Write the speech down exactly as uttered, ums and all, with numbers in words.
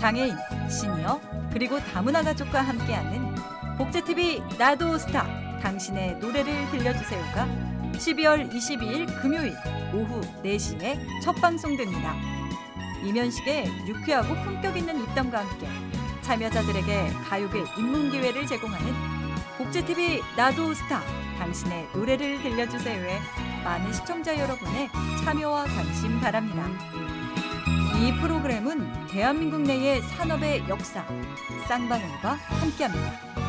장애인, 시니어, 그리고 다문화 가족과 함께하는 복제티비 나도 스타, 당신의 노래를 들려주세요가 십이월 이십이일 금요일 오후 네 시에 첫 방송됩니다. 이면식의 유쾌하고 품격 있는 입담과 함께 참여자들에게 가요계 입문 기회를 제공하는 복제티비 나도 스타, 당신의 노래를 들려주세요에 많은 시청자 여러분의 참여와 관심 바랍니다. 이 프로그램은 대한민국 내의 산업의 역사, 쌍방울과 함께합니다.